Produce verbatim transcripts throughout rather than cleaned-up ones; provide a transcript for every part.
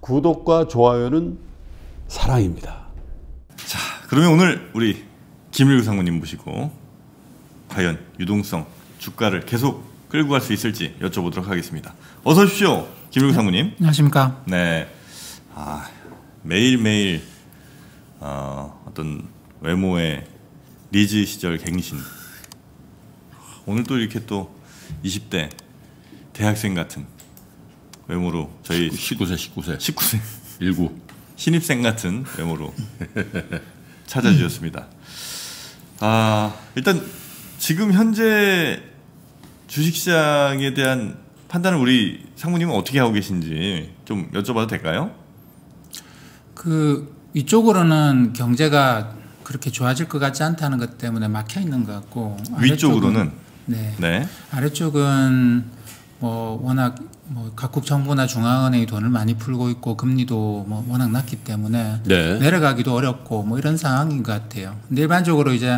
구독과 좋아요는 사랑입니다. 자, 그러면 오늘 우리 김일구 상무님 모시고 과연 유동성 주가를 계속 끌고 갈 수 있을지 여쭤보도록 하겠습니다. 어서 오십시오, 김일구 상무님. 안녕하십니까. 네, 아, 매일매일 어, 어떤 외모의 리즈 시절 갱신. 오늘 또 이렇게 또 이십 대 대학생 같은 외모로 저희 십구 세 십구 세 십구 세 일구 신입생 같은 외모로 찾아주셨습니다. 아, 일단 지금 현재 주식시장에 대한 판단을 우리 상무님은 어떻게 하고 계신지 좀 여쭤봐도 될까요? 그 위쪽으로는 경제가 그렇게 좋아질 것 같지 않다는 것 때문에 막혀 있는 것 같고, 위쪽으로는 네, 네. 아래쪽은 뭐 워낙 뭐 각국 정부나 중앙은행이 돈을 많이 풀고 있고 금리도 뭐 워낙 낮기 때문에 네. 내려가기도 어렵고 뭐 이런 상황인 것 같아요. 근데 일반적으로 이제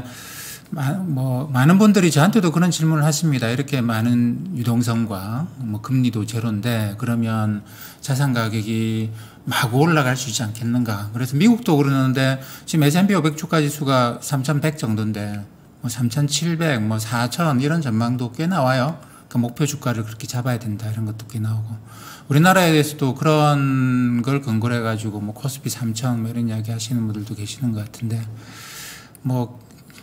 뭐 많은 분들이 저한테도 그런 질문을 하십니다. 이렇게 많은 유동성과 뭐 금리도 제로인데 그러면 자산 가격이 마구 올라갈 수 있지 않겠는가. 그래서 미국도 그러는데 지금 에스 앤 피 오백 주가 지수가 삼천백 정도인데 뭐 삼천칠백, 뭐 사천 이런 전망도 꽤 나와요. 그 목표 주가를 그렇게 잡아야 된다 이런 것도 꽤 나오고, 우리나라에 대해서도 그런 걸 근거로 해가지고 뭐 코스피 삼천 뭐 이런 이야기 하시는 분들도 계시는 것 같은데, 뭐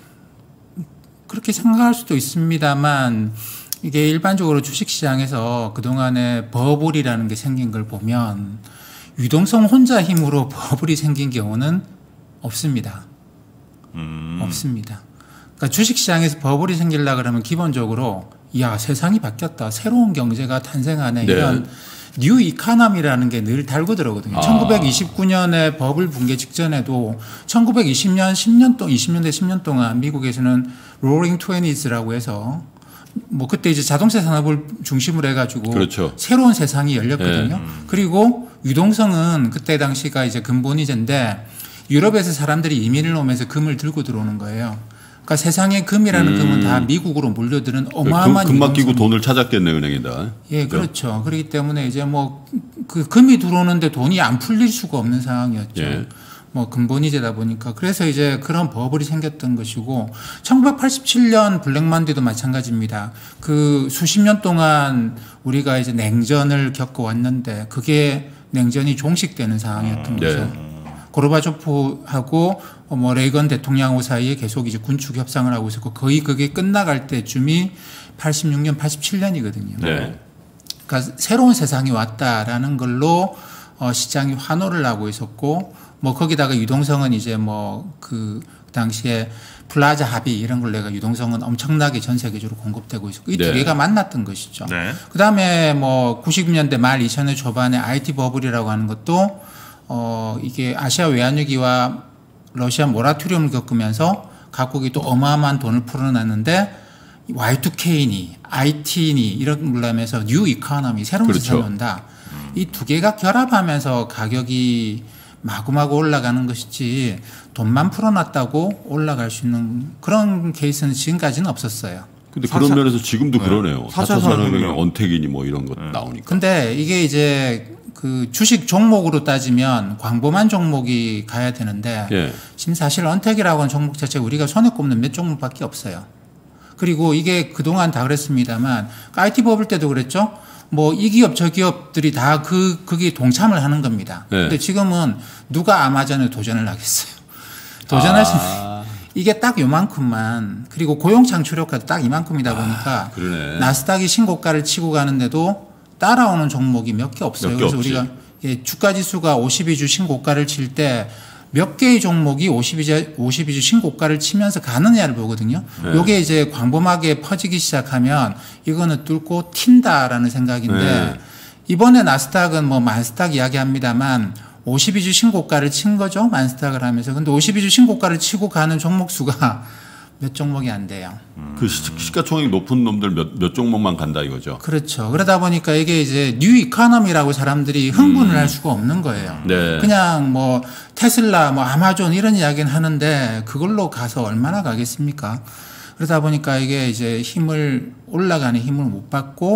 그렇게 생각할 수도 있습니다만 이게 일반적으로 주식시장에서 그동안에 버블이라는 게 생긴 걸 보면 유동성 혼자 힘으로 버블이 생긴 경우는 없습니다. 음. 없습니다. 그러니까 주식시장에서 버블이 생기려고 그러면 기본적으로 야, 세상이 바뀌었다, 새로운 경제가 탄생하네, 네. 이런 뉴 이카노미라는 게 늘 달고 들어오거든요. 아. 천구백이십구 년에 버블 붕괴 직전에도 천구백이십 년, 십 년 동안, 이십 년대 십 년 동안 미국에서는 로링 트웬티즈라고 해서 뭐 그때 이제 자동차 산업을 중심으로 해가지고 그렇죠. 새로운 세상이 열렸거든요. 네. 그리고 유동성은 그때 당시가 이제 근본이제인데 유럽에서 사람들이 이민을 오면서 금을 들고 들어오는 거예요. 그러니까 세상에 금이라는 음. 금은 다 미국으로 몰려드는 어마어마한 금 맡기고 유동성. 돈을 찾았겠네, 은행에다. 예, 그렇죠. 그렇기 때문에 이제 뭐 그 금이 들어오는데 돈이 안 풀릴 수가 없는 상황이었죠. 예. 뭐 근본이제다 보니까. 그래서 이제 그런 버블이 생겼던 것이고, 천구백팔십칠 년 블랙만데이도 마찬가지입니다. 그 수십 년 동안 우리가 이제 냉전을 겪어왔는데 그게 냉전이 종식되는 상황이었던 네. 거죠. 고르바초프하고 뭐 레이건 대통령 사이에 계속 이제 군축 협상을 하고 있었고 거의 그게 끝나갈 때쯤이 팔십육 년, 팔십칠 년이거든요. 네. 그러니까 새로운 세상이 왔다라는 걸로 어 시장이 환호를 하고 있었고, 뭐 거기다가 유동성은 이제 뭐 그 당시에 플라자 합의 이런 걸 내가 유동성은 엄청나게 전 세계적으로 공급되고 있었고 이 두 네. 개가 만났던 것이죠. 네. 그다음에 뭐 구십 년대 말 이천 년 초반에 아이티 버블이라고 하는 것도 어 이게 아시아 외환위기와 러시아 모라토리움을 겪으면서 각국이 또 어마어마한 돈을 풀어놨는데 와이 투 케이니 아이티니 이런 걸로 하면서 뉴 이코노미, 새로운 그렇죠. 세상이 온다. 이 두 개가 결합하면서 가격이 마구마구 올라가는 것이지 돈만 풀어놨다고 올라갈 수 있는 그런 케이스는 지금까지는 없었어요. 근데 사 차- 그런 면에서 지금도 네. 그러네요. 사 차 사 차 산업혁명, 산업혁명. 언택이니 뭐 이런 것 네. 나오니까. 근데 이게 이제 그 주식 종목으로 따지면 광범한 종목이 가야 되는데 예. 지금 사실 언택이라고 하는 종목 자체가 우리가 손에 꼽는 몇 종목밖에 없어요. 그리고 이게 그동안 다 그랬습니다만 아이티 버블 때도 그랬죠. 뭐 이 기업 저 기업들이 다 그 거기에 동참을 하는 겁니다. 네. 근데 지금은 누가 아마존에 도전을 하겠어요. 도전할 수 아, 이게 딱 요만큼만, 그리고 고용 창출 효과도 딱 이만큼이다 보니까 그러네. 나스닥이 신고가를 치고 가는데도 따라오는 종목이 몇 개 없어요. 몇 개 그래서 없지. 우리가 예, 주가 지수가 오십이 주 신고가를 칠 때 몇 개의 종목이 오십이 주, 오십이 주 신고가를 치면서 가느냐를 보거든요. 네. 요게 이제 광범하게 퍼지기 시작하면 이거는 뚫고 튄다라는 생각인데 네. 이번에 나스닥은 뭐 만스닥 이야기합니다만 오십이 주 신고가를 친 거죠. 만스닥을 하면서. 근데 오십이 주 신고가를 치고 가는 종목 수가 몇 종목이 안 돼요. 그 시- 시가총액 높은 놈들 몇, 몇 종목만 간다 이거죠. 그렇죠. 그러다 보니까 이게 이제 뉴 이코노미라고 사람들이 흥분을 할 수가 없는 거예요. 네. 그냥 뭐 테슬라, 뭐 아마존 이런 이야기는 하는데 그걸로 가서 얼마나 가겠습니까? 그러다 보니까 이게 이제 힘을 올라가는 힘을 못 받고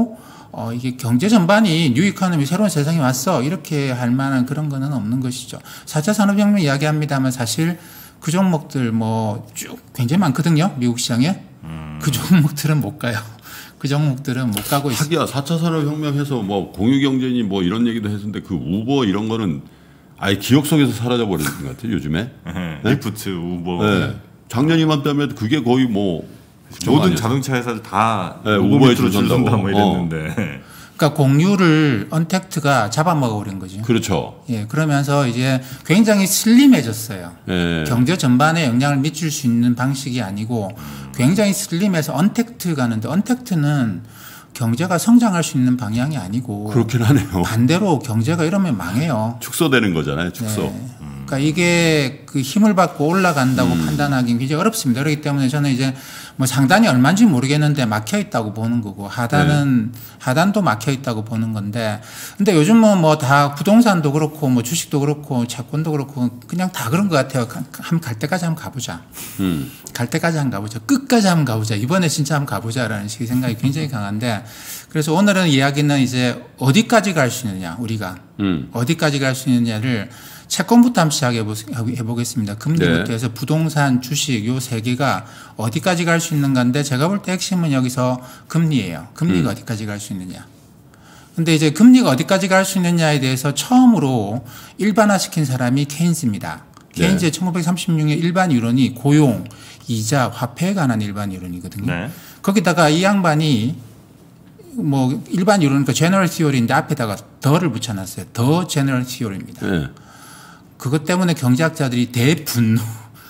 어, 이게 경제 전반이 뉴 이코노미 새로운 세상이 왔어 이렇게 할 만한 그런 거는 없는 것이죠. 사 차 산업혁명 이야기합니다만 사실 그 종목들 뭐 쭉 굉장히 많거든요. 미국 시장에. 음. 그 종목들은 못 가요. 그 종목들은 못 가고 있어요. 하기야 사 차 산업혁명해서 뭐 공유경제니 뭐 이런 얘기도 했는데 그 우버 이런 거는 아예 기억 속에서 사라져 버린 것 같아요. 요즘에. 네? 리프트, 우버. 네. 작년 이맘때면 그게 거의 뭐 모든 자동차 회사들 다 네, 우버에 줄 선다 뭐 이랬는데. 어. 그러니까 공유를 언택트가 잡아먹어 버린 거죠. 그렇죠. 예, 그러면서 이제 굉장히 슬림해졌어요. 예. 경제 전반에 영향을 미칠 수 있는 방식이 아니고 굉장히 슬림해서 언택트 가는데 언택트는 경제가 성장할 수 있는 방향이 아니고 그렇긴 하네요. 반대로 경제가 이러면 망해요. 축소되는 거잖아요. 축소. 네. 그러니까 이게 그 힘을 받고 올라간다고 음. 판단하기는 굉장히 어렵습니다. 그렇기 때문에 저는 이제 뭐 상단이 얼마인지 모르겠는데 막혀 있다고 보는 거고 하단은 네. 하단도 막혀 있다고 보는 건데 근데 요즘은 뭐 다 부동산도 그렇고 뭐 주식도 그렇고 채권도 그렇고 그냥 다 그런 것 같아요. 한번 갈 때까지 한번 가보자. 음. 갈 때까지 한번 가보자. 끝까지 한번 가보자. 이번에 진짜 한번 가보자라는 식의 생각이 굉장히 강한데 그래서 오늘은 이야기는 이제 어디까지 갈 수 있느냐 우리가 음. 어디까지 갈 수 있느냐를 채권부터 한번 시작해 보겠습니다. 금리부터 네. 해서 부동산, 주식 요 세 개가 어디까지 갈 수 있는 건데 제가 볼 때 핵심은 여기서 금리예요. 금리가 음. 어디까지 갈 수 있느냐. 근데 이제 금리가 어디까지 갈 수 있느냐에 대해서 처음으로 일반화시킨 사람이 케인스입니다. 케인스의 네. 천구백삼십육 년 일반 이론이 고용, 이자, 화폐에 관한 일반 이론이거든요. 네. 거기다가 이 양반이 뭐 일반 이론이니까 제너럴 티오리인데 앞에다가 더를 붙여놨어요. 더 제너럴 티오리입니다. 네. 그것 때문에 경제학자들이 대분노.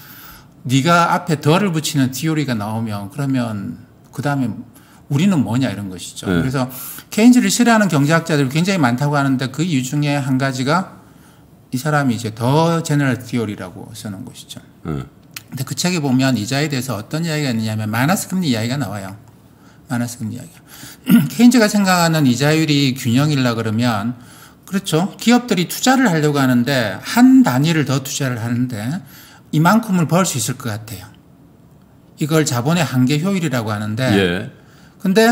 네가 앞에 더를 붙이는 티오리가 나오면 그러면 그 다음에 우리는 뭐냐 이런 것이죠. 네. 그래서 케인즈를 싫어하는 경제학자들이 굉장히 많다고 하는데 그 이유 중에 한 가지가 이 사람이 이제 더 제너럴 티오리라고 쓰는 것이죠. 네. 근데 그 책에 보면 이자에 대해서 어떤 이야기가 있느냐면 마이너스 금리 이야기가 나와요. 마이너스 금리 이야기. 케인즈가 생각하는 이자율이 균형이라 그러면 그렇죠. 기업들이 투자를 하려고 하는데 한 단위를 더 투자를 하는데 이만큼을 벌 수 있을 것 같아요. 이걸 자본의 한계 효율이라고 하는데 예. 근데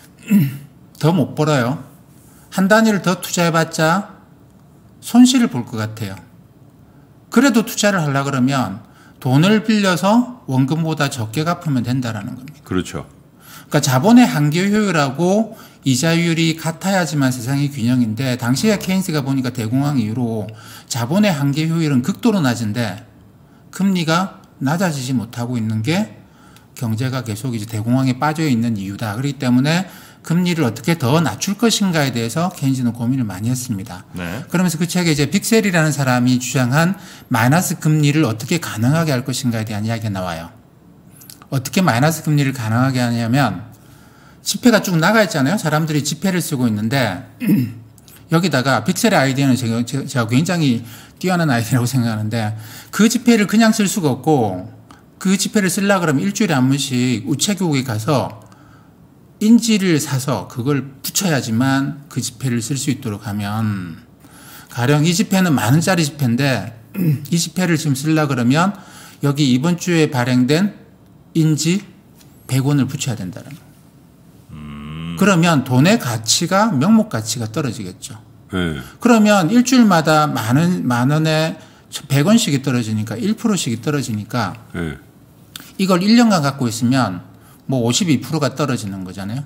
더 못 벌어요. 한 단위를 더 투자해봤자 손실을 볼 것 같아요. 그래도 투자를 하려고 그러면 돈을 빌려서 원금보다 적게 갚으면 된다라는 겁니다. 그렇죠. 그러니까 자본의 한계 효율하고 이자율이 같아야지만 세상이 균형인데 당시에 케인스가 보니까 대공황 이후로 자본의 한계 효율은 극도로 낮은데 금리가 낮아지지 못하고 있는 게 경제가 계속 이제 대공황에 빠져 있는 이유다. 그렇기 때문에 금리를 어떻게 더 낮출 것인가에 대해서 케인스는 고민을 많이 했습니다. 네. 그러면서 그 책에 이제 빅셀이라는 사람이 주장한 마이너스 금리를 어떻게 가능하게 할 것인가에 대한 이야기가 나와요. 어떻게 마이너스 금리를 가능하게 하냐면 지폐가 쭉 나가 있잖아요. 사람들이 지폐를 쓰고 있는데 여기다가 빅셀의 아이디어는 제가, 제가 굉장히 뛰어난 아이디어라고 생각하는데 그 지폐를 그냥 쓸 수가 없고 그 지폐를 쓰려고 그러면 일주일에 한 번씩 우체국에 가서 인지를 사서 그걸 붙여야지만 그 지폐를 쓸 수 있도록 하면 가령 이 지폐는 만 원짜리 지폐인데 이 지폐를 지금 쓰려고 그러면 여기 이번 주에 발행된 인지 백 원을 붙여야 된다는 거예요. 음. 그러면 돈의 가치가 명목 가치가 떨어지겠죠. 네. 그러면 일주일마다 만 원, 만 원에 백 원씩이 떨어지니까 일 퍼센트씩이 떨어지니까 네. 이걸 일 년간 갖고 있으면 뭐 오십이 퍼센트가 떨어지는 거잖아요.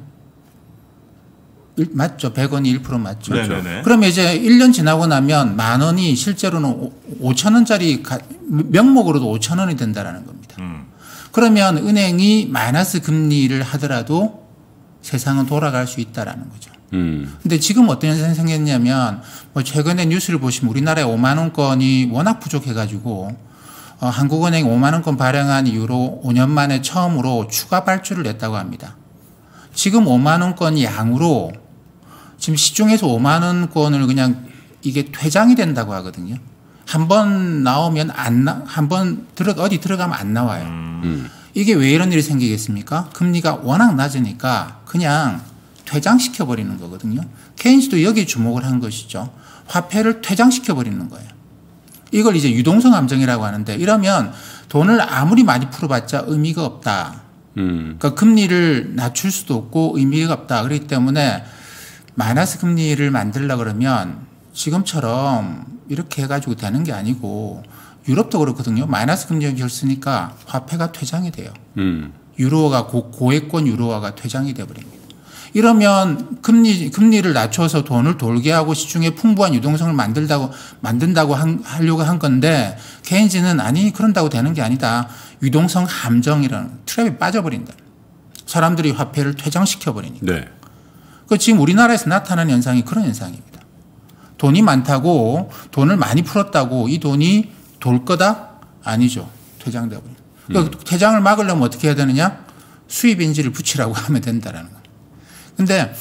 맞죠? 백 원이 일 퍼센트 맞죠? 네네네. 그러면 이제 일 년 지나고 나면 만 원이 실제로는 오천 원짜리 명목으로도 오천 원이 된다라는 겁니다. 음. 그러면 은행이 마이너스 금리를 하더라도 세상은 돌아갈 수 있다라는 거죠. 음. 근데 지금 어떤 현상이 생겼냐면 뭐 최근에 뉴스를 보시면 우리나라에 오만 원권이 워낙 부족해가지고 어, 한국은행이 오만 원권 발행한 이후로 오 년 만에 처음으로 추가 발주를 냈다고 합니다. 지금 오만 원권 양으로 지금 시중에서 오만 원권을 그냥 이게 퇴장이 된다고 하거든요. 한 번 나오면 안 나, 한 번 들어, 어디 들어가면 안 나와요. 음. 이게 왜 이런 일이 생기겠습니까? 금리가 워낙 낮으니까 그냥 퇴장시켜버리는 거거든요. 케인스도 여기에 주목을 한 것이죠. 화폐를 퇴장시켜버리는 거예요. 이걸 이제 유동성 함정이라고 하는데 이러면 돈을 아무리 많이 풀어봤자 의미가 없다. 음. 그러니까 금리를 낮출 수도 없고 의미가 없다. 그렇기 때문에 마이너스 금리를 만들려 그러면 지금처럼 이렇게 해가지고 되는 게 아니고 유럽도 그렇거든요. 마이너스 금리를 결쓰니까 화폐가 퇴장이 돼요. 음. 유로화가 고, 고액권 유로화가 퇴장이 돼버립니다. 이러면 금리 금리를 낮춰서 돈을 돌게 하고 시중에 풍부한 유동성을 만들다고 만든다고 한, 하려고 한 건데 케인즈는 아니 그런다고 되는 게 아니다. 유동성 함정이라는 트랩에 빠져버린다. 사람들이 화폐를 퇴장시켜 버리니까. 네. 그 지금 우리나라에서 나타나는 현상이 그런 현상입니다. 돈이 많다고 돈을 많이 풀었다고 이 돈이 돌 거다? 아니죠. 퇴장돼 버립니다. 그러니까 음. 퇴장을 막으려면 어떻게 해야 되느냐? 수입 인지를 붙이라고 하면 된다라는 거예요. 근데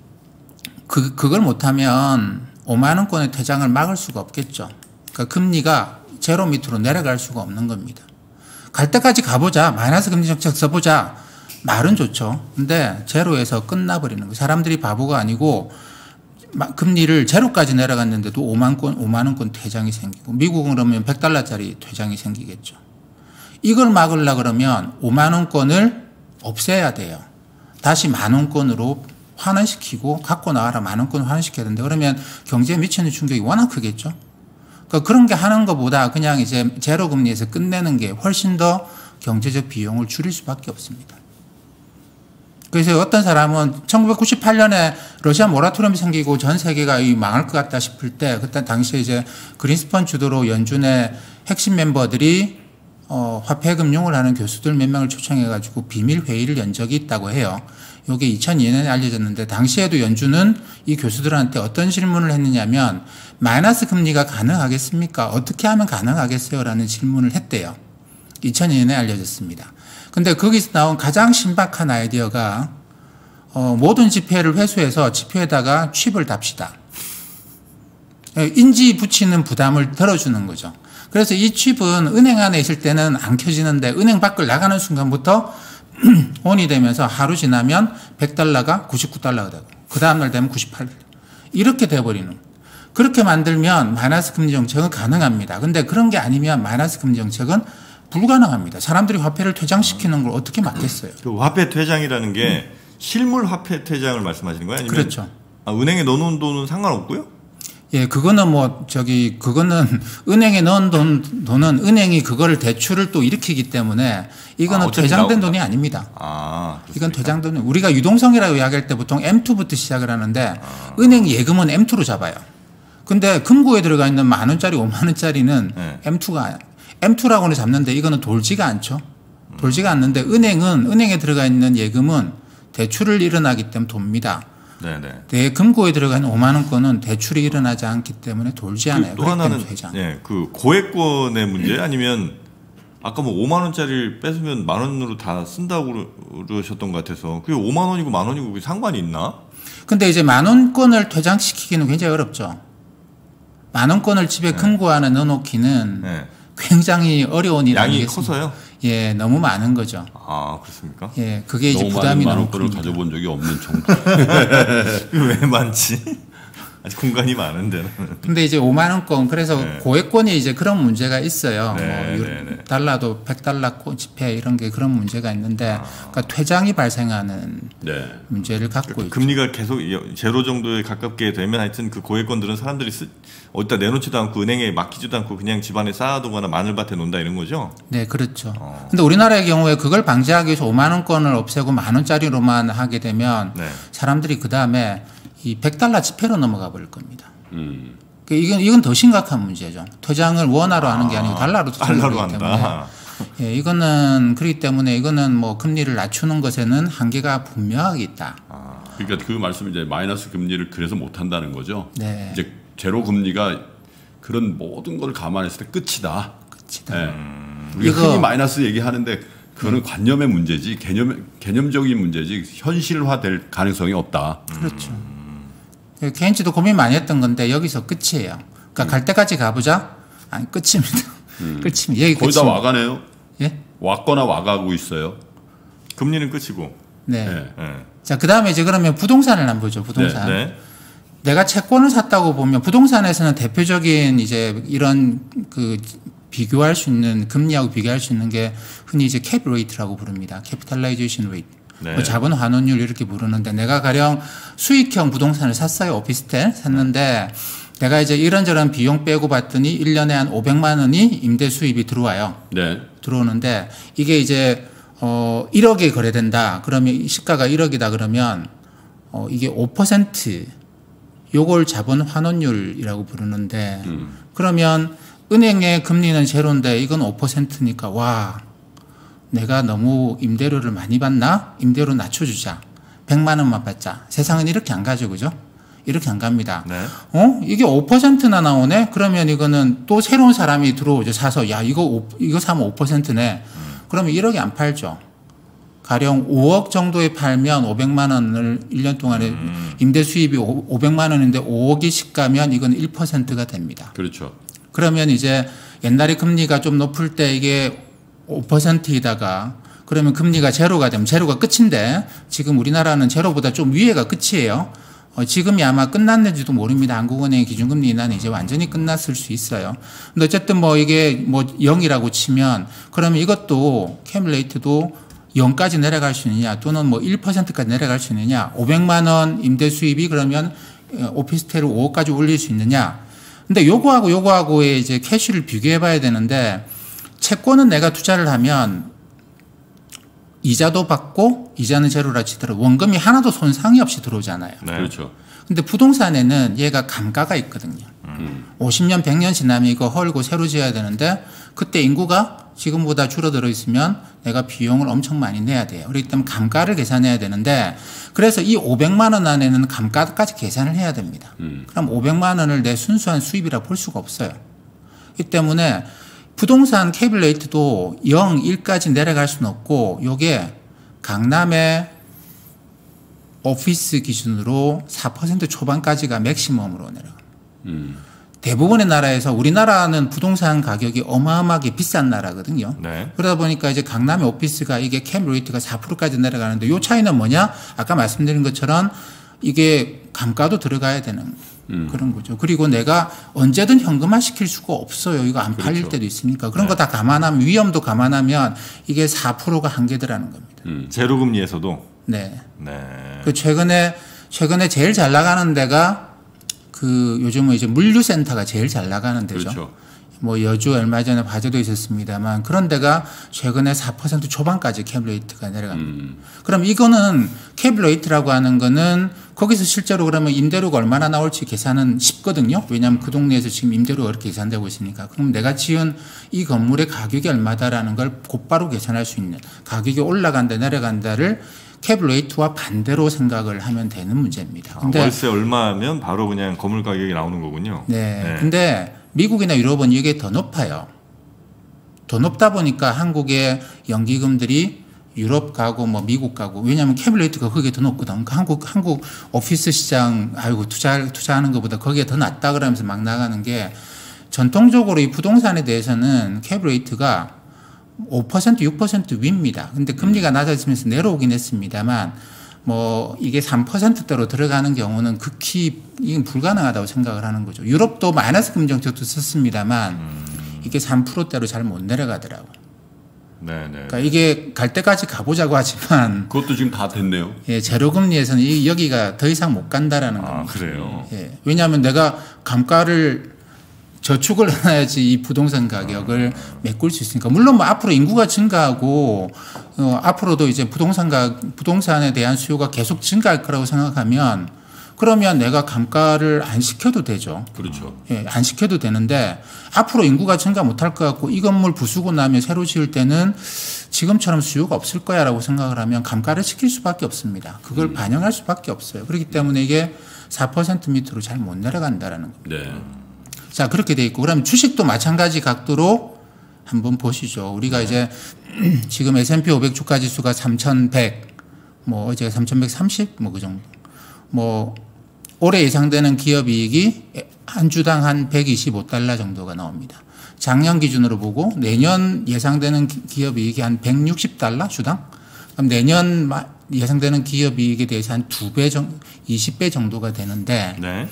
그 그걸 못하면 오만 원권의 퇴장을 막을 수가 없겠죠. 그러니까 금리가 제로 밑으로 내려갈 수가 없는 겁니다. 갈 때까지 가보자. 마이너스 금리 정책 써보자. 말은 좋죠. 근데 제로에서 끝나버리는 거예요. 사람들이 바보가 아니고 금리를 제로까지 내려갔는데도 오만 건, 오만 원권 퇴장이 생기고 미국은 그러면 백 달러짜리 퇴장이 생기겠죠. 이걸 막으려 그러면 오만 원권을 없애야 돼요. 다시 만 원권으로 환원시키고 갖고 나와라 만 원권을 환원시켜야 되는데 그러면 경제에 미치는 충격이 워낙 크겠죠. 그러니까 그런 게 하는 것보다 그냥 이제 제로 금리에서 끝내는 게 훨씬 더 경제적 비용을 줄일 수밖에 없습니다. 그래서 어떤 사람은 천구백구십팔 년에 러시아 모라토리엄이 생기고 전 세계가 망할 것 같다 싶을 때 그때 당시에 이제 그린스펀 주도로 연준의 핵심 멤버들이 어, 화폐 금융을 하는 교수들 몇 명을 초청해가지고 비밀 회의를 연 적이 있다고 해요. 이게 이천이 년에 알려졌는데 당시에도 연준은 이 교수들한테 어떤 질문을 했느냐면 마이너스 금리가 가능하겠습니까? 어떻게 하면 가능하겠어요? 라는 질문을 했대요. 이천이 년에 알려졌습니다. 근데 거기서 나온 가장 신박한 아이디어가 어, 모든 지폐를 회수해서 지폐에다가 칩을 답시다. 인지 붙이는 부담을 덜어주는 거죠. 그래서 이 칩은 은행 안에 있을 때는 안 켜지는데 은행 밖을 나가는 순간부터 온이 되면서 하루 지나면 백 달러가 구십구 달러가 되고 그 다음날 되면 구십팔 달러. 이렇게 돼버리는. 그렇게 만들면 마이너스 금리 정책은 가능합니다. 근데 그런 게 아니면 마이너스 금리 정책은 불가능합니다. 사람들이 화폐를 퇴장시키는 걸 어떻게 막겠어요? 그 화폐 퇴장이라는 게 음. 실물 화폐 퇴장을 말씀하시는 거예요? 아니면 그렇죠. 아, 은행에 넣어놓은 돈은 상관없고요? 예, 그거는 뭐 저기 그거는 은행에 넣은 돈 돈은 은행이 그거를 대출을 또 일으키기 때문에 이거는 아, 퇴장된 나오구나. 돈이 아닙니다. 아, 이건 퇴장된 돈. 우리가 유동성이라고 이야기할 때 보통 엠 투부터 시작을 하는데 아. 은행 예금은 엠 투로 잡아요. 근데 금고에 들어가 있는 만 원짜리, 오만 원짜리는 네. 엠 투가 엠 투라고는 잡는데 이거는 돌지가 않죠. 돌지가 않는데 은행은 은행에 들어가 있는 예금은 대출을 일어나기 때문에 돕니다. 네네. 내 금고에 들어가 있는 오만 원권은 대출이 일어나지 않기 때문에 돌지 않아요. 그 또 하나는 예, 그 고액권의 문제 아니면 아까 뭐 오만 원짜리를 뺏으면 만 원으로 다 쓴다고 그러셨던 것 같아서 그게 오만 원이고 만 원이고 그게 상관이 있나? 근데 이제 만 원권을 퇴장시키기는 굉장히 어렵죠. 만 원권을 집에 네. 금고 안에 넣어놓기는 네. 굉장히 어려운 일 양이 아니겠습니까? 커서요? 예, 너무 많은 거죠. 아, 그렇습니까? 예, 그게 이제 너무 부담이 많은 너무 만원권을 큽니다. 가져본 적이 없는 정도. 왜 많지? 아직 공간이 많은데. 근데 이제 오만 원권 그래서 네. 고액권이 이제 그런 문제가 있어요. 네, 뭐 네, 네. 달러도 백 달러 지폐 이런 게 그런 문제가 있는데 아. 그러니까 퇴장이 발생하는 네. 문제를 갖고 있죠. 금리가 계속 제로 정도에 가깝게 되면 하여튼 그 고액권들은 사람들이 쓰, 어디다 내놓지도 않고 은행에 맡기지도 않고 그냥 집안에 쌓아두거나 마늘밭에 놓는다 이런 거죠? 네, 그렇죠. 어. 근데 우리나라의 경우에 그걸 방지하기 위해서 오만 원권을 없애고 만 원짜리로만 하게 되면 네. 사람들이 그 다음에 이 백 달러 지폐로 넘어가 버릴 겁니다. 음. 그러니까 이건 이건 더 심각한 문제죠. 퇴장을 원화로 하는 게 아니고 달러로 달러로 투자하기 때문에. 한다. 예, 이거는 그렇기 때문에 이거는 뭐 금리를 낮추는 것에는 한계가 분명하게 있다. 아. 그러니까 그 말씀 이제 마이너스 금리를 그래서 못 한다는 거죠. 네. 이제 제로 금리가 그런 모든 걸 감안했을 때 끝이다. 끝이다. 네. 우리가 이거- 흔히 마이너스 얘기하는데 그거는 관념의 문제지 개념 개념적인 문제지 현실화될 가능성이 없다. 그렇죠. 케인즈도 고민 많이 했던 건데 여기서 끝이에요. 그러니까 갈 때까지 가보자. 아니 끝입니다. 끝입니다. 여기 거의 다 끝입니다. 와가네요. 예? 왔거나 와가고 있어요. 금리는 끝이고. 네. 네. 네. 자, 그 다음에 이제 그러면 부동산을 한번 보죠. 부동산. 네. 내가 채권을 샀다고 보면 부동산에서는 대표적인 이제 이런 그 비교할 수 있는 금리하고 비교할 수 있는 게 흔히 이제 캡 레이트라고 부릅니다. 캐피탈라이제이션 레이트. 네. 뭐 자본 환원율 이렇게 부르는데 내가 가령 수익형 부동산을 샀어요. 오피스텔 샀는데 내가 이제 이런저런 비용 빼고 봤더니 일 년에 한 오백만 원이 임대 수입이 들어와요. 네. 들어오는데 이게 이제 어 일억에 거래된다. 그러면 시가가 일억이다 그러면 어 이게 오 퍼센트 요걸 자본 환원율이라고 부르는데 음. 그러면 은행의 금리는 제로인데 이건 오 퍼센트니까 와 내가 너무 임대료를 많이 받나? 임대료 낮춰주자. 백만 원만 받자. 세상은 이렇게 안 가죠. 그죠? 이렇게 안 갑니다. 네. 어? 이게 오 퍼센트나 나오네? 그러면 이거는 또 새로운 사람이 들어오죠. 사서. 야, 이거, 오, 이거 사면 오 퍼센트네. 음. 그러면 일억이 안 팔죠. 가령 오억 정도에 팔면 오백만 원을 일 년 동안에 음. 임대 수입이 오백만 원인데 오억이 시가면 이건 일 퍼센트가 됩니다. 그렇죠. 그러면 이제 옛날에 금리가 좀 높을 때 이게 오 퍼센트이다가 그러면 금리가 제로가 되면 제로가 끝인데 지금 우리나라는 제로보다 좀 위에가 끝이에요. 어, 지금이 아마 끝났는지도 모릅니다. 한국은행의 기준금리 인하는 이제 완전히 끝났을 수 있어요. 근데 어쨌든 뭐 이게 뭐 영이라고 치면 그러면 이것도 캐뮬레이트도 영까지 내려갈 수 있느냐 또는 뭐 일 퍼센트까지 내려갈 수 있느냐 오백만 원 임대 수입이 그러면 오피스텔을 오억까지 올릴 수 있느냐. 근데 요거하고 요거하고의 이제 캐시를 비교해 봐야 되는데 채권은 내가 투자를 하면 이자도 받고 이자는 제로라 치더라도 원금이 하나도 손상이 없이 들어오잖아요. 네. 그렇죠. 근데 부동산에는 얘가 감가가 있거든요. 음. 오십 년, 백 년 지나면 이거 헐고 새로 지어야 되는데 그때 인구가 지금보다 줄어들어 있으면 내가 비용을 엄청 많이 내야 돼요. 그렇기 때문에 감가를 계산해야 되는데 그래서 이 오백만 원 안에는 감가까지 계산을 해야 됩니다. 음. 그럼 오백만 원을 내 순수한 수입이라 볼 수가 없어요. 이 때문에 부동산 캐뮬레이트도 영, 일까지 내려갈 수는 없고 요게 강남의 오피스 기준으로 사 퍼센트 초반까지가 맥시멈으로 내려갑니다. 음. 대부분의 나라에서 우리나라는 부동산 가격이 어마어마하게 비싼 나라거든요. 네. 그러다 보니까 이제 강남의 오피스가 이게 캐뮬레이트가 사 퍼센트까지 내려가는데 요 차이는 뭐냐? 아까 말씀드린 것처럼 이게 감가도 들어가야 되는 음. 그런 거죠. 그리고 내가 언제든 현금화 시킬 수가 없어요. 이거 안 팔릴 그렇죠. 때도 있으니까. 그런 네. 거 다 감안하면 위험도 감안하면 이게 사 퍼센트가 한계더라는 겁니다. 음. 제로 금리에서도 네. 네. 그 최근에 최근에 제일 잘 나가는 데가 그 요즘은 이제 물류센터가 제일 잘 나가는 데죠. 그렇죠. 뭐 여주 얼마 전에 화제도 있었습니다만 그런 데가 최근에 사 퍼센트 초반까지 캐뮬레이트가 내려갑니다. 음. 그럼 이거는 캐뮬레이트라고 하는 거는 거기서 실제로 그러면 임대료가 얼마나 나올지 계산은 쉽거든요. 왜냐하면 그 동네에서 지금 임대료가 그렇게 계산되고 있으니까. 그럼 내가 지은 이 건물의 가격이 얼마다라는 걸 곧바로 계산할 수 있는 가격이 올라간다 내려간다를 캐뮬레이트와 반대로 생각을 하면 되는 문제입니다. 아, 월세 얼마면 바로 그냥 건물 가격이 나오는 거군요. 네. 네. 근데 미국이나 유럽은 이게 더 높아요. 더 높다 보니까 한국의 연기금들이 유럽 가고 뭐 미국 가고 왜냐하면 캐뮬레이트가 거기에 더 높거든. 그러니까 한국 한국 오피스 시장 아이고 투자 투자하는 것보다 거기에 더 낫다 그러면서 막 나가는 게 전통적으로 이 부동산에 대해서는 캐뮬레이트가 오 퍼센트, 육 퍼센트 위입니다. 근데 금리가 낮아지면서 내려오긴 했습니다만 뭐 이게 삼 퍼센트대로 들어가는 경우는 극히 이건 불가능하다고 생각을 하는 거죠. 유럽도 마이너스 금리 정책도 썼습니다만 음. 이게 삼 퍼센트대로 잘 못 내려가더라고요. 네, 네. 그러니까 이게 갈 때까지 가보자고 하지만 그것도 지금 다 됐네요. 예, 제로 금리에서는 이 여기가 더 이상 못 간다라는 아, 겁니다. 그래요. 예, 왜냐하면 내가 감가를 저축을 해야지 이 부동산 가격을 메꿀 수 있으니까. 물론 뭐 앞으로 인구가 증가하고 어, 앞으로도 이제 부동산가 부동산에 대한 수요가 계속 증가할 거라고 생각하면 그러면 내가 감가를 안 시켜도 되죠. 그렇죠. 예, 안 시켜도 되는데 앞으로 인구가 증가 못할 것 같고 이 건물 부수고 나면 새로 지을 때는 지금처럼 수요가 없을 거야라고 생각을 하면 감가를 시킬 수밖에 없습니다. 그걸 음. 반영할 수밖에 없어요. 그렇기 때문에 이게 사 퍼센트 밑으로 잘 못 내려간다라는 겁니다. 네. 자, 그렇게 돼 있고 그럼 주식도 마찬가지 각도로 한번 보시죠. 우리가 네. 이제 지금 에스 앤 피 오백 주가 지수가 삼천백, 뭐 어제가 삼천백삼십 뭐 그 정도. 뭐 올해 예상되는 기업 이익이 한 주당 한 백이십오 달러 정도가 나옵니다. 작년 기준으로 보고 내년 예상되는 기업 이익이 한 백육십 달러 주당. 그럼 내년 예상되는 기업 이익에 대해서 한 두 배 정도, 이십 배 정도가 되는데 네.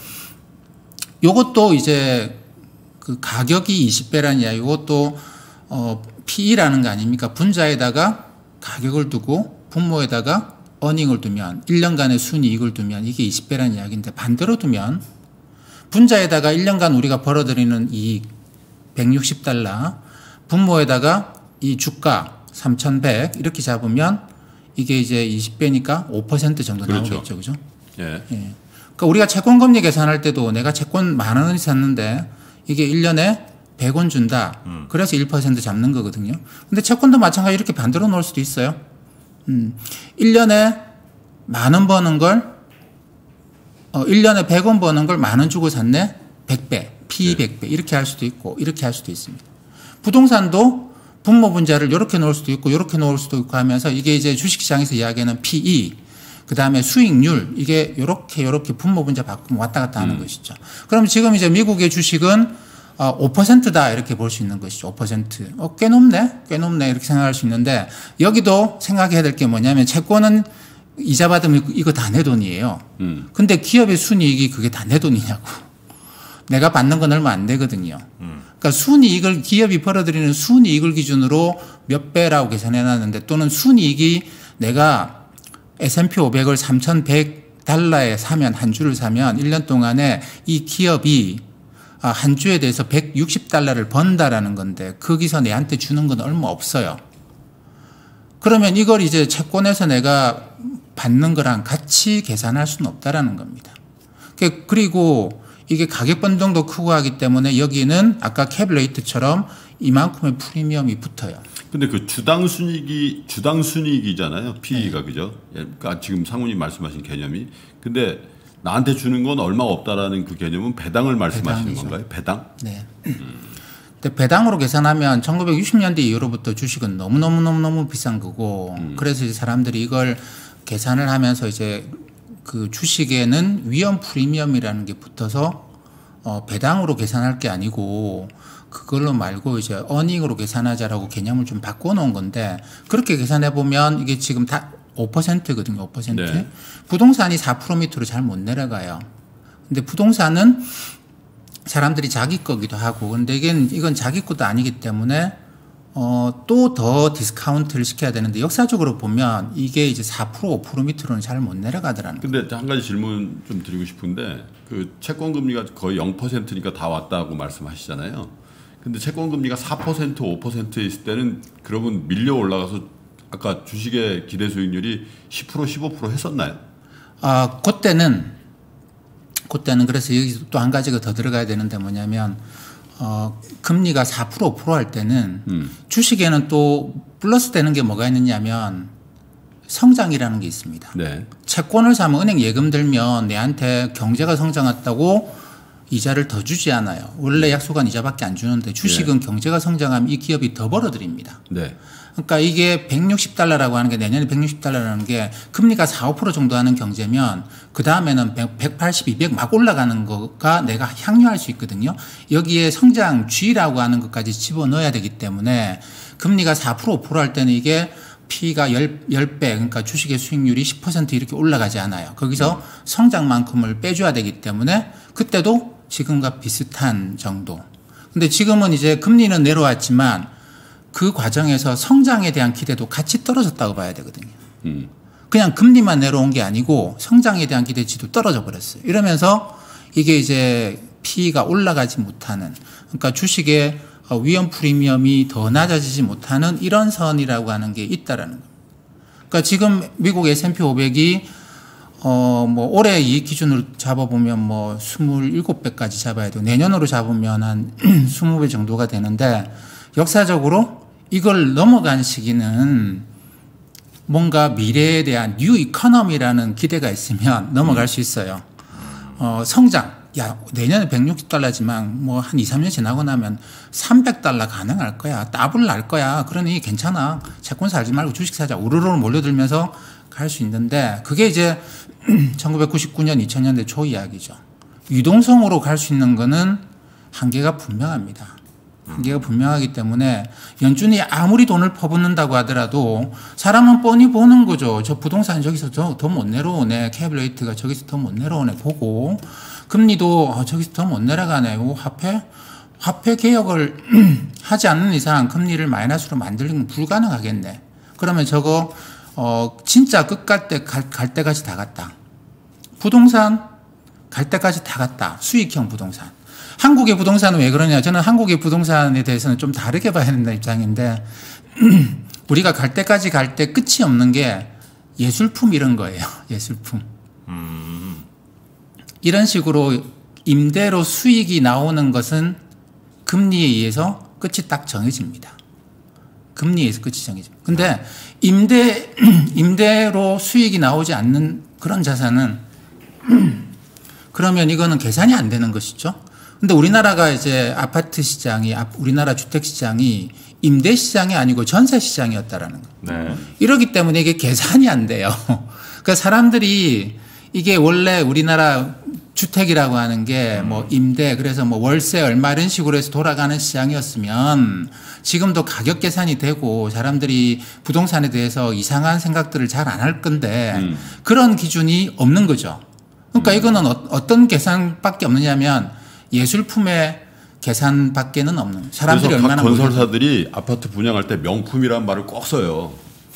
요것도 이제 그 가격이 이십 배라는 이야. 요것도 어 피이라는 거 아닙니까? 분자에다가 가격을 두고 분모에다가 어닝을 두면 일 년간의 순이익을 두면 이게 이십 배라는 이야기인데 반대로 두면 분자에다가 일 년간 우리가 벌어들이는 이익 백육십 달러 분모에다가 이 주가 삼천백 이렇게 잡으면 이게 이제 이십 배니까 오 퍼센트 정도 그렇죠. 나오겠죠. 그죠? 예. 예. 그러니까 우리가 채권 금리 계산할 때도 내가 채권 만 원을 샀는데 이게 일 년에 백 원 준다. 음. 그래서 일 퍼센트 잡는 거거든요. 근데 채권도 마찬가지로 이렇게 반대로 놓을 수도 있어요. 음. 일 년에 만 원 버는 걸, 어, 일 년에 백 원 버는 걸 만 원 주고 샀네? 백 배, 피 백 배. 이렇게 할 수도 있고, 이렇게 할 수도 있습니다. 부동산도 분모 분자를 이렇게 놓을 수도 있고, 이렇게 놓을 수도 있고 하면서 이게 이제 주식시장에서 이야기하는 피이, 그 다음에 수익률, 이게 이렇게, 이렇게 분모 분자 바꾸면 왔다 갔다 하는 음. 것이죠. 그럼 지금 이제 미국의 주식은 어, 오 퍼센트다 이렇게 볼 수 있는 것이죠. 오 퍼센트. 어, 꽤 높네? 꽤 높네. 이렇게 생각할 수 있는데 여기도 생각해야 될 게 뭐냐면 채권은 이자 받으면 이거 다 내 돈이에요. 음. 근데 기업의 순이익이 그게 다 내 돈이냐고. 내가 받는 건 얼마 안 되거든요. 음. 그러니까 순이익을 기업이 벌어들이는 순이익을 기준으로 몇 배라고 계산해 놨는데 또는 순이익이 내가 에스 앤 피 오백을 삼천백 달러에 사면 한 주를 사면 일 년 동안에 이 기업이 한 주에 대해서 백육십 달러를 번다라는 건데 거기서 내한테 주는 건 얼마 없어요. 그러면 이걸 이제 채권에서 내가 받는 거랑 같이 계산할 수는 없다라는 겁니다. 그리고 이게 가격 변동도 크고 하기 때문에 여기는 아까 캡레이트처럼 이만큼의 프리미엄이 붙어요. 근데 그 주당 순이익이 주당 순이익이잖아요. 피이가 네. 그죠? 그러니까 지금 상무님 말씀하신 개념이. 근데 나한테 주는 건 얼마 없다라는 그 개념은 배당을 말씀하시는 배당이죠. 건가요? 배당? 네. 음. 근데 배당으로 계산하면 천구백육십 년대 이후로부터 주식은 너무너무너무너무 비싼 거고 음. 그래서 이제 사람들이 이걸 계산을 하면서 이제 그 주식에는 위험 프리미엄이라는 게 붙어서 어 배당으로 계산할 게 아니고 그걸로 말고 이제 어닝으로 계산하자라고 개념을 좀 바꿔놓은 건데 그렇게 계산해 보면 이게 지금 다 오 퍼센트거든요. 오 퍼센트. 네. 부동산이 사 퍼센트 밑으로 잘 못 내려가요. 근데 부동산은 사람들이 자기 거기도 하고 근데 이건, 이건 자기 것도 아니기 때문에 어, 또 더 디스카운트를 시켜야 되는데 역사적으로 보면 이게 이제 사 퍼센트 오 퍼센트 밑으로는 잘 못 내려가더라는 거예요. 근데 한 가지 질문 좀 드리고 싶은데 그 채권 금리가 거의 영 퍼센트니까 다 왔다고 말씀하시잖아요. 근데 채권 금리가 사 퍼센트 오 퍼센트에 있을 때는 그러면 밀려 올라가서 아까 주식의 기대 수익률이 십 퍼센트 십오 퍼센트 했었나요? 아, 그때는 그때는 그래서 여기서 또 한 가지가 더 들어가야 되는데 뭐냐면 어, 금리가 사 퍼센트 오 퍼센트 할 때는 음. 주식에는 또 플러스 되는 게 뭐가 있느냐면 성장이라는 게 있습니다. 네. 채권을 사면 은행 예금 들면 내한테 경제가 성장했다고 이자를 더 주지 않아요. 원래 약속한 이자밖에 안 주는데 주식은 네. 경제가 성장하면 이 기업이 더 벌어들입니다. 네. 그러니까 이게 백육십 달러라고 하는 게 내년에 백육십 달러라는 게 금리가 사, 오 퍼센트 정도 하는 경제면 그 다음에는 백팔십, 이백 막 올라가는 거가 내가 향유할 수 있거든요. 여기에 성장 G라고 하는 것까지 집어넣어야 되기 때문에 금리가 사 퍼센트, 오 퍼센트 할 때는 이게 P가 십 배, 그러니까 주식의 수익률이 십 퍼센트 이렇게 올라가지 않아요. 거기서 성장만큼을 빼줘야 되기 때문에 그때도 지금과 비슷한 정도. 근데 지금은 이제 금리는 내려왔지만 그 과정에서 성장에 대한 기대도 같이 떨어졌다고 봐야 되거든요. 음. 그냥 금리만 내려온 게 아니고 성장에 대한 기대치도 떨어져 버렸어요. 이러면서 이게 이제 피이가 올라가지 못하는 그러니까 주식의 위험 프리미엄이 더 낮아지지 못하는 이런 선이라고 하는 게 있다라는 겁니다. 그러니까 지금 미국 에스 앤 피 오백이 어, 뭐, 올해 이익 기준으로 잡아보면 뭐, 이십칠 배까지 잡아야 돼요. 내년으로 잡으면 한 이십 배 정도가 되는데, 역사적으로 이걸 넘어간 시기는 뭔가 미래에 대한 뉴 이코노미라는 기대가 있으면 넘어갈 수 있어요. 어, 성장. 야, 내년에 백육십 달러지만 뭐 한 이, 삼 년 지나고 나면 삼백 달러 가능할 거야. 더블 날 거야. 그러니 괜찮아. 채권 사지 말고 주식 사자. 우르르 몰려들면서 갈 수 있는데 그게 이제 천구백구십구 년, 이천 년대 초 이야기죠. 유동성으로 갈 수 있는 거는 한계가 분명합니다. 한계가 분명하기 때문에 연준이 아무리 돈을 퍼붓는다고 하더라도 사람은 뻔히 보는 거죠. 저 부동산 저기서 더 못 내려오네. 캡레이트가 저기서 더 못 내려오네. 보고 금리도 어, 저기서 더 못 내려가네. 오, 화폐? 화폐 개혁을 하지 않는 이상 금리를 마이너스로 만들는 건 불가능하겠네. 그러면 저거 어, 진짜 끝갈 때, 갈, 갈 때까지 다 갔다. 부동산 갈 때까지 다 갔다. 수익형 부동산. 한국의 부동산은 왜 그러냐. 저는 한국의 부동산에 대해서는 좀 다르게 봐야 된다는 입장인데, 우리가 갈 때까지 갈 때 끝이 없는 게 예술품 이런 거예요. 예술품. 음. 이런 식으로 임대로 수익이 나오는 것은 금리에 의해서 끝이 딱 정해집니다. 금리에 의해서 끝이 정해집니다. 근데 임대, 임대로 수익이 나오지 않는 그런 자산은 그러면 이거는 계산이 안 되는 것이죠. 근데 우리나라가 이제 아파트 시장이, 우리나라 주택 시장이 임대 시장이 아니고 전세 시장이었다라는 거. 네. 이러기 때문에 이게 계산이 안 돼요. 그러니까 사람들이 이게 원래 우리나라 주택이라고 하는 게 뭐 임대, 그래서 뭐 월세 얼마 이런 식으로 해서 돌아가는 시장이었으면 지금도 가격 계산이 되고 사람들이 부동산에 대해서 이상한 생각들을 잘 안 할 건데 음. 그런 기준이 없는 거죠. 그러니까 음. 이거는 어, 어떤 계산밖에 없느냐면 예술품의 계산밖에는 없는. 사람들이 그래서 얼마나 각 건설사들이 아파트 분양할 때 명품이란 말을 꼭 써요.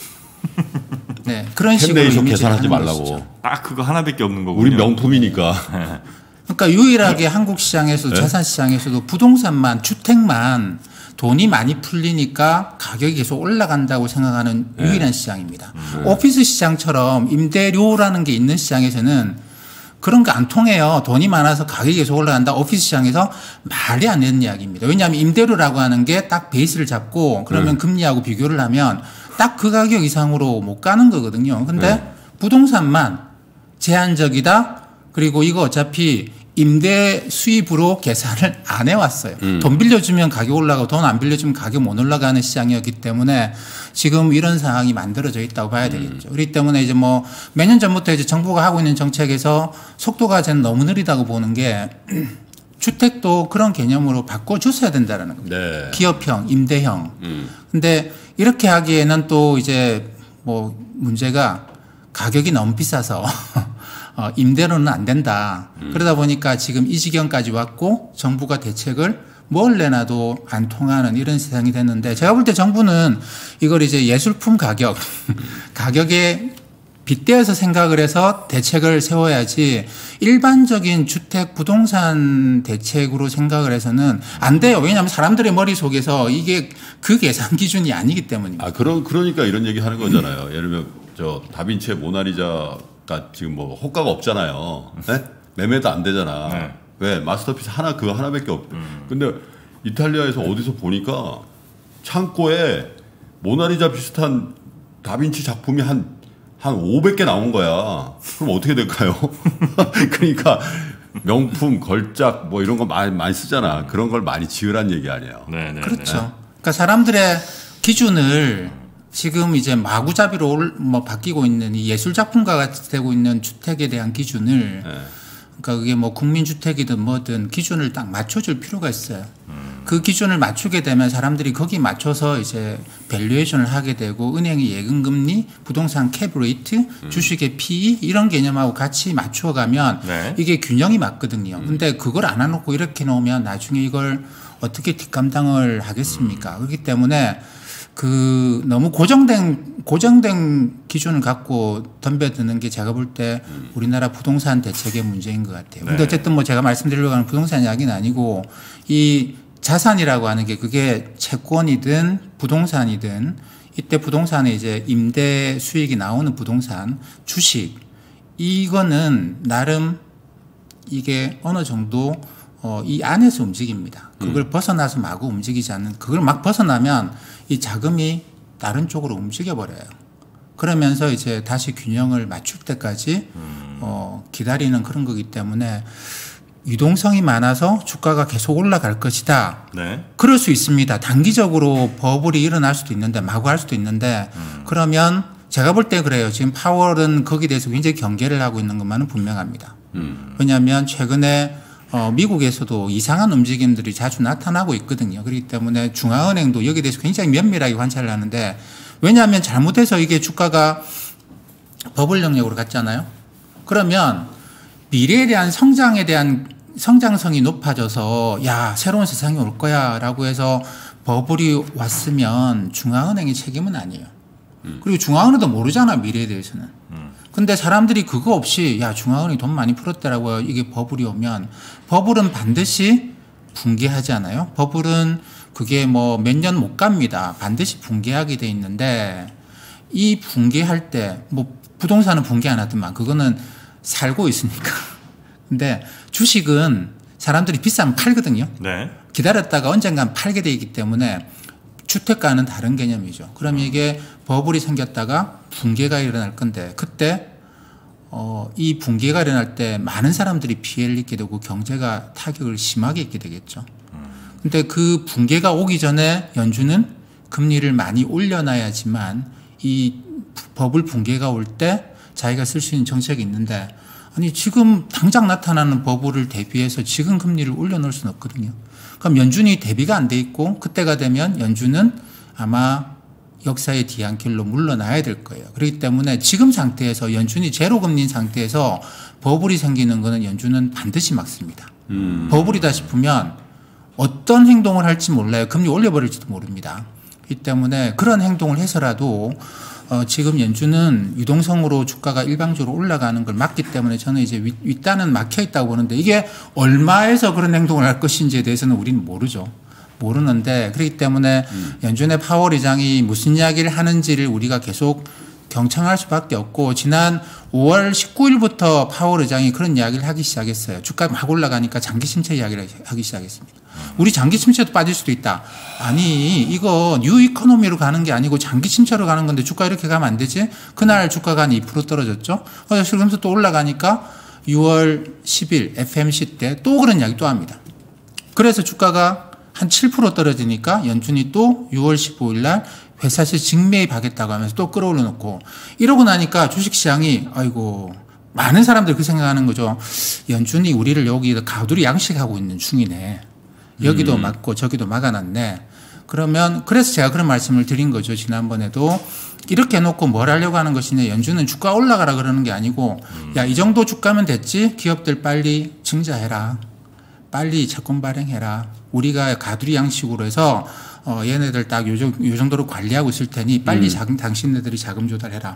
네, 그런 식으로 계산하지 말라고. 딱 그거 하나밖에 없는 거군요. 우리 명품이니까. 그러니까 유일하게 한국 시장에서도 네? 자산 시장에서도 부동산만 주택만 돈이 많이 풀리니까 가격이 계속 올라간다고 생각하는 네. 유일한 시장입니다. 네. 오피스 시장처럼 임대료라는 게 있는 시장에서는 그런 거 안 통해요. 돈이 많아서 가격이 계속 올라간다. 오피스 시장에서 말이 안 되는 이야기입니다. 왜냐하면 임대료라고 하는 게 딱 베이스를 잡고 그러면 네. 금리하고 비교를 하면 딱 그 가격 이상으로 못 가는 거거든요. 근데 네. 부동산만 제한적이다. 그리고 이거 어차피 임대 수입으로 계산을 안 해왔어요. 음. 돈 빌려주면 가격 올라가고 돈 안 빌려주면 가격 못 올라가는 시장이었기 때문에 지금 이런 상황이 만들어져 있다고 봐야 되겠죠. 음. 그렇기 때문에 이제 뭐 몇 년 전부터 이제 정부가 하고 있는 정책에서 속도가 저는 너무 느리다고 보는 게 주택도 그런 개념으로 바꿔줬어야 된다는 겁니다. 네. 기업형, 임대형. 음. 근데 이렇게 하기에는 또 이제 뭐 문제가 가격이 너무 비싸서 어, 임대로는 안 된다. 음. 그러다 보니까 지금 이 지경까지 왔고 정부가 대책을 뭘 내놔도 안 통하는 이런 세상이 됐는데 제가 볼 때 정부는 이걸 이제 예술품 가격, 가격에 빗대어서 생각을 해서 대책을 세워야지 일반적인 주택 부동산 대책으로 생각을 해서는 안 돼요. 왜냐하면 사람들의 머릿속에서 이게 그 계산 기준이 아니기 때문입니다. 아, 그러, 그러니까 이런 얘기 하는 거잖아요. 예를 들면 저 다빈치의 모나리자 지금 뭐 호가가 없잖아요. 네? 매매도 안 되잖아. 네. 왜? 마스터피스 하나 그거 하나밖에 없. 음. 근데 이탈리아에서 어디서 보니까 창고에 모나리자 비슷한 다빈치 작품이 한 한 오백 개 나온 거야. 그럼 어떻게 될까요? 그러니까 명품, 걸작 뭐 이런 거 많이 많이 쓰잖아. 그런 걸 많이 지으란 얘기 아니에요. 네, 네, 그렇죠. 네. 그러니까 사람들의 기준을 지금 이제 마구잡이로 뭐 바뀌고 있는 이 예술 작품과 같이 되고 있는 주택에 대한 기준을 네. 그러니까 그게 뭐 국민주택이든 뭐든 기준을 딱 맞춰줄 필요가 있어요. 음. 그 기준을 맞추게 되면 사람들이 거기 맞춰서 이제 밸류에이션을 하게 되고 은행의 예금금리, 부동산 캡레이트, 음. 주식의 피이 이런 개념하고 같이 맞춰가면 네. 이게 균형이 맞거든요. 음. 근데 그걸 안 해놓고 이렇게 놓으면 나중에 이걸 어떻게 뒷감당을 하겠습니까? 음. 그렇기 때문에 그 너무 고정된 고정된 기준을 갖고 덤벼드는 게 제가 볼 때 음. 우리나라 부동산 대책의 문제인 것 같아요. 네. 근데 어쨌든 뭐 제가 말씀드리려고 하는 부동산 이야기는 아니고 이 자산이라고 하는 게 그게 채권이든 부동산이든 이때 부동산에 이제 임대 수익이 나오는 부동산, 주식 이거는 나름 이게 어느 정도 어, 이 안에서 움직입니다. 그걸 음. 벗어나서 마구 움직이지 않는, 그걸 막 벗어나면 이 자금이 다른 쪽으로 움직여 버려요. 그러면서 이제 다시 균형을 맞출 때까지 음. 어, 기다리는 그런 거기 때문에 유동성이 많아서 주가가 계속 올라갈 것이다. 네. 그럴 수 있습니다. 단기적으로 버블이 일어날 수도 있는데 마구 할 수도 있는데 음. 그러면 제가 볼 때 그래요. 지금 파월은 거기에 대해서 굉장히 경계를 하고 있는 것만은 분명합니다. 음. 왜냐하면 최근에 어, 미국에서도 이상한 움직임들이 자주 나타나고 있거든요. 그렇기 때문에 중앙은행도 여기에 대해서 굉장히 면밀하게 관찰을 하는데 왜냐하면 잘못해서 이게 주가가 버블 영역으로 갔잖아요. 그러면 미래에 대한 성장에 대한 성장성이 높아져서 야 새로운 세상이 올 거야 라고 해서 버블이 왔으면 중앙은행의 책임은 아니에요. 음. 그리고 중앙은행도 모르잖아, 미래에 대해서는. 음. 근데 사람들이 그거 없이 야 중앙은행이 돈 많이 풀었다라고 이게 버블이 오면 버블은 반드시 붕괴하지 않아요? 버블은 그게 뭐 몇 년 못 갑니다. 반드시 붕괴하게 돼 있는데 이 붕괴할 때 뭐 부동산은 붕괴 안 하더만 그거는 살고 있으니까. 근데 주식은 사람들이 비싸면 팔거든요. 네. 기다렸다가 언젠간 팔게 돼 있기 때문에 주택가는 다른 개념이죠. 그러면 이게 버블이 생겼다가 붕괴가 일어날 건데 그때 어, 이 붕괴가 일어날 때 많은 사람들이 피해를 입게 되고 경제가 타격을 심하게 입게 되겠죠. 근데 그 붕괴가 오기 전에 연준은 금리를 많이 올려놔야지만 이 버블 붕괴가 올 때 자기가 쓸 수 있는 정책이 있는데 아니 지금 당장 나타나는 버블을 대비해서 지금 금리를 올려놓을 수는 없거든요. 그럼 연준이 대비가 안 돼 있고 그때가 되면 연준은 아마 역사의 뒤안길로 물러나야 될 거예요. 그렇기 때문에 지금 상태에서 연준이 제로 금리인 상태에서 버블이 생기는 거는 연준은 반드시 막습니다. 음. 버블이다 싶으면 어떤 행동을 할지 몰라요. 금리 올려버릴지도 모릅니다. 그렇기 때문에 그런 행동을 해서라도 어, 지금 연준은 유동성으로 주가가 일방적으로 올라가는 걸 막기 때문에 저는 이제 윗, 윗단은 막혀 있다고 보는데 이게 얼마에서 그런 행동을 할 것인지에 대해서는 우리는 모르죠. 모르는데 그렇기 때문에 음. 연준의 파월 의장이 무슨 이야기를 하는지를 우리가 계속 경청할 수밖에 없고 지난 오월 십구일부터 파월 의장이 그런 이야기를 하기 시작했어요. 주가 막 올라가니까 장기 침체 이야기를 하기 시작했습니다. 우리 장기 침체도 빠질 수도 있다. 아니 이거 뉴 이코노미로 가는 게 아니고 장기 침체로 가는 건데 주가 이렇게 가면 안 되지? 그날 주가가 한 이 퍼센트 떨어졌죠. 그러면서 또 올라가니까 유월 십일 에프엠씨 때 또 그런 이야기 또 합니다. 그래서 주가가 한 칠 퍼센트 떨어지니까 연준이 또 유월 십오일 날 회사에서 직매입하겠다고 하면서 또 끌어올려 놓고 이러고 나니까 주식시장이 아이고 많은 사람들이 그 생각하는 거죠. 연준이 우리를 여기 가두리 양식하고 있는 중이네. 여기도 음. 막고 저기도 막아놨네. 그러면 그래서 제가 그런 말씀을 드린 거죠. 지난번에도 이렇게 해놓고 뭘 하려고 하는 것이냐. 연준은 주가 올라가라 그러는 게 아니고 음. 야, 이 정도 주가면 됐지. 기업들 빨리 증자해라. 빨리 채권 발행해라. 우리가 가두리 양식으로 해서 어, 얘네들 딱 요 정도로 관리하고 있을 테니 빨리 음. 자금, 당신네들이 자금 조달해라.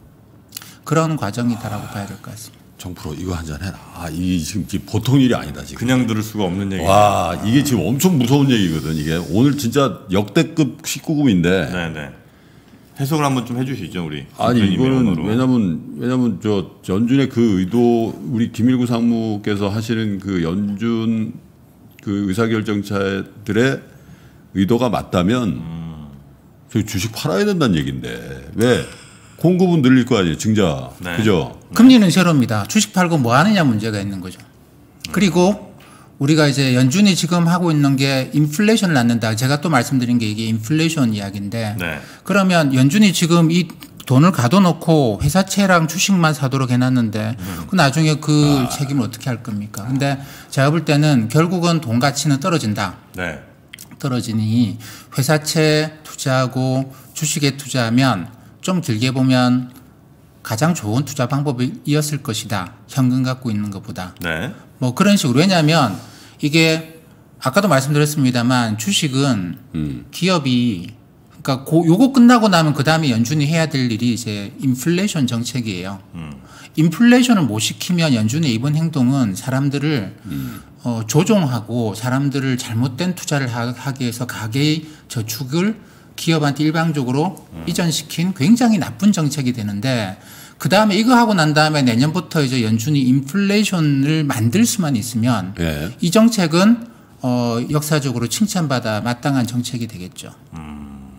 그런 과정이다라고 아, 봐야 될 것 같습니다. 정프로 이거 한잔 해라. 아, 이 지금 보통 일이 아니다 지금. 그냥 들을 수가 없는 얘기예요. 와, 아. 이게 지금 엄청 무서운 얘기거든. 이게 오늘 진짜 역대급 십구 금인데. 네네. 해석을 한번 좀 해주시죠, 우리. 아니 이거는 왜냐면 왜냐면 저 연준의 그 의도 우리 김일구 상무께서 하시는 그 연준 그 의사결정자들의 의도가 맞다면 음. 저희 주식 팔아야 된다는 얘기인데 왜 공급은 늘릴 거 아니에요, 증자. 네. 그죠? 금리는 제로입니다. 주식 팔고 뭐 하느냐 문제가 있는 거죠. 음. 그리고 우리가 이제 연준이 지금 하고 있는 게 인플레이션을 낳는다. 제가 또 말씀드린 게 이게 인플레이션 이야기인데 네. 그러면 연준이 지금 이 돈을 가둬놓고 회사채랑 주식만 사도록 해놨는데 음. 그 나중에 그 아. 책임을 어떻게 할 겁니까? 근데 제가 볼 때는 결국은 돈 가치는 떨어진다. 네. 떨어지니 회사채 투자하고 주식에 투자하면 좀 길게 보면 가장 좋은 투자 방법이었을 것이다. 현금 갖고 있는 것보다. 네. 뭐 그런 식으로. 왜냐하면 이게 아까도 말씀드렸습니다만 주식은 음. 기업이 그러니까 고, 요거 끝나고 나면 그 다음에 연준이 해야 될 일이 이제 인플레이션 정책이에요. 음. 인플레이션을 못 시키면 연준의 이번 행동은 사람들을 음. 어, 조종하고 사람들을 잘못된 투자를 하, 하기 위해서 가계의 저축을 기업한테 일방적으로 음. 이전시킨 굉장히 나쁜 정책이 되는데 그 다음에 이거 하고 난 다음에 내년부터 이제 연준이 인플레이션을 만들 수만 있으면 네. 이 정책은 어, 역사적으로 칭찬받아 마땅한 정책이 되겠죠. 음.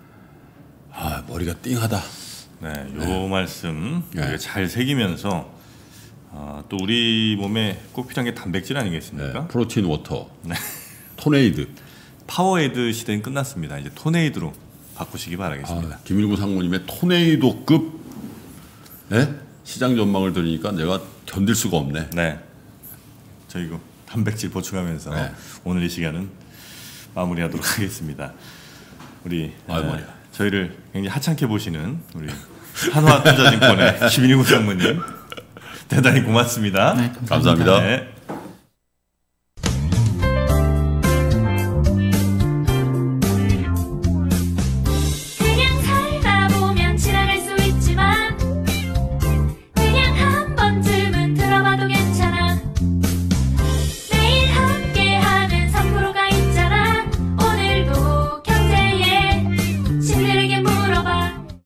아, 머리가 띵하다. 네, 요 네. 말씀 네. 잘 새기면서 어, 또 우리 몸에 꼭 필요한 게 단백질 아니겠습니까? 네. 프로틴 워터, 네. 토네이드. 파워에이드 시대는 끝났습니다. 이제 토네이드로 바꾸시기 바라겠습니다. 아, 김일구 상무님의 토네이도급 네? 시장 전망을 들으니까 내가 견딜 수가 없네. 네. 저희 그 단백질 보충하면서 네. 오늘 이 시간은 마무리하도록 하겠습니다. 우리 아, 네, 저희를 굉장히 하찮게 보시는 우리 한화투자증권의 김일구 상무님 대단히 고맙습니다. 네, 감사합니다. 감사합니다. 네.